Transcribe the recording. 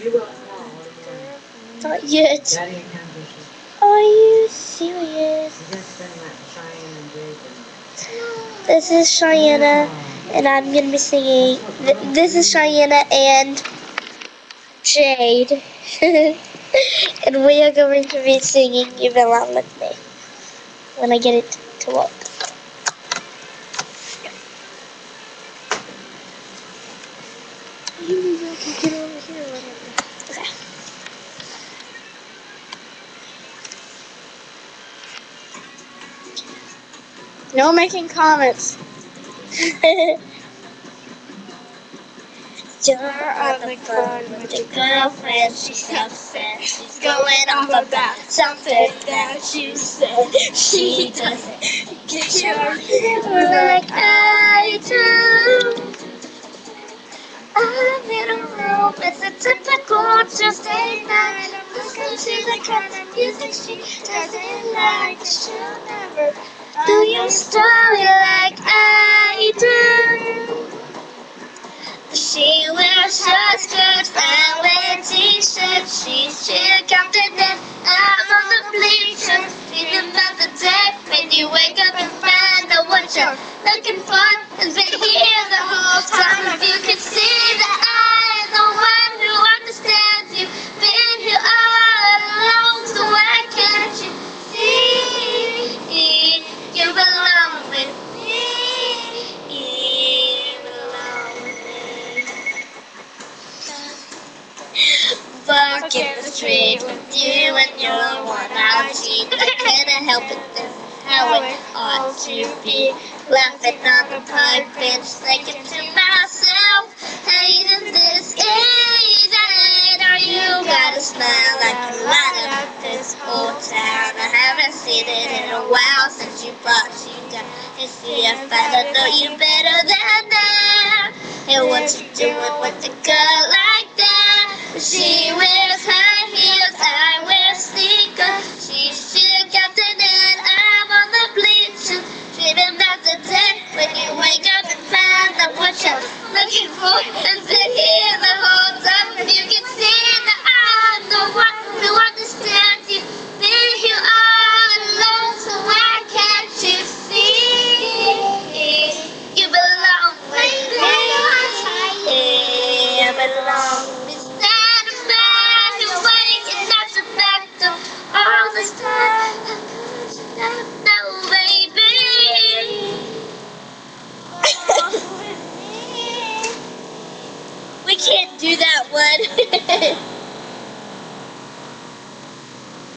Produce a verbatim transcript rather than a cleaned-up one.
Not yet. Are you serious? This is Cheyenne, and I'm gonna be singing. This is Cheyenne and Jade, and we are going to be singing "You Belong with Me" when I get it to work. You need to get over here. Okay. No making comments. You're on the phone with your girlfriend. She's upset. She's going off about something that you said. She doesn't get your humor like I do. I'm in a room. It's a typical Tuesday night. I'm listening to the kind of music she doesn't like. She'll never do your story like I do. She wears short skirts, I wear t-shirts. She's chill, confident, I'm on the bleachers. Dreaming about the day when you wake up and find out what you're looking for has been here the whole time. If you could see that I am the one who understands you, been here all along, so why can't you see you belong with me? Walk in the street with you and your one-eyed cheek. I couldn't help it, this is how it ought to be. Laughing on the park bench, thinking to myself, hey, in this age, I know you got a smile like you light up this whole town. I haven't seen it in a while since you brought you down. You see, I find I know you better than that. And what you doing with a girl like that? She wears high heels, I wear sneakers. She's chill, captain, and I'm on the bleachers. Dreaming about the day when you wake up and find out what you're looking for has been here the whole time. If you can see that I'm the one who understands you, been here all alone, so why can't you see you belong with me? You belong with me. All this time, no, baby. We can't do that one.